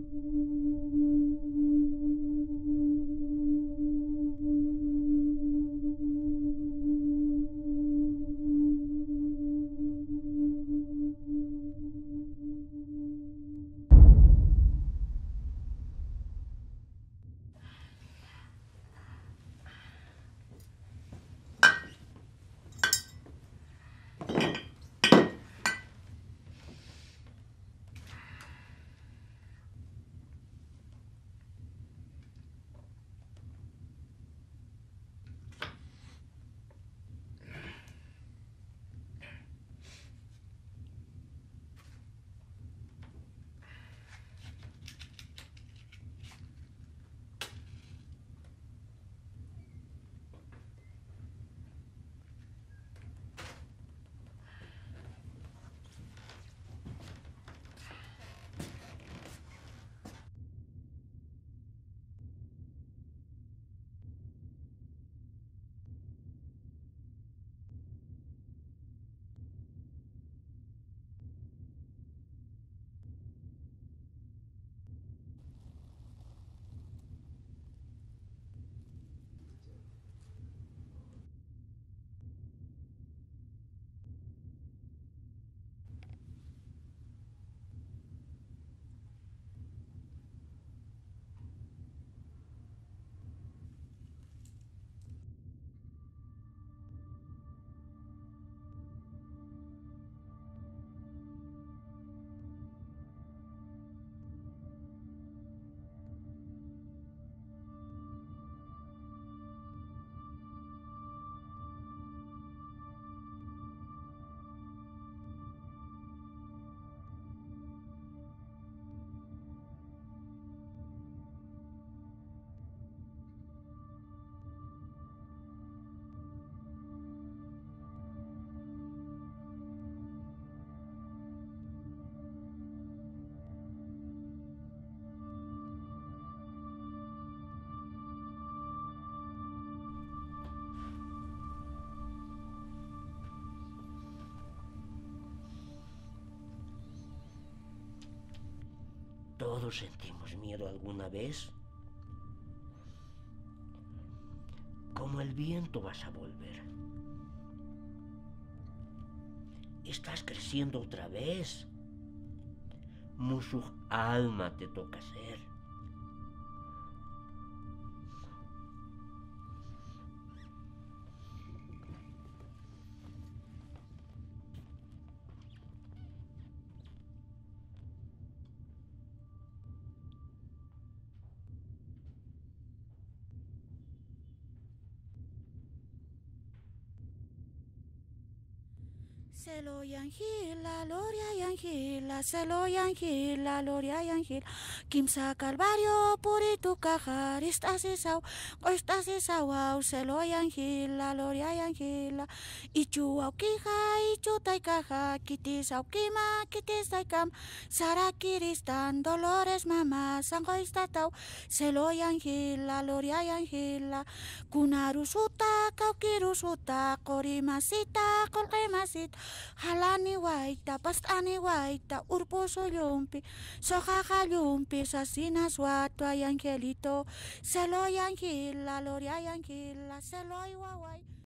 Todos sentimos miedo alguna vez. Como el viento vas a volver. Estás creciendo otra vez. Musuh alma te toca ser. Selo yangila, Loria yangila, Selo yangila, Loria yangila. Kimsa Calvario, Purito Cajar, Istasisau, Istasisau, Selo yangila, Loria yangila. Ichu aukija, Ichu taikaja, Kitis aukima, Kitis taikam. Sara Kiristan, Dolores mama, Sango istatau, Selo yangila, Loria yangila. Kunarusuta, Kaukirusuta, Korimasita, Kolkemasit. Halani waita, pastani waita, urpuso yumpi, sojaja yumpi, sasina suatu ayangelito, selo yangila, loria yangila, selo iwawai.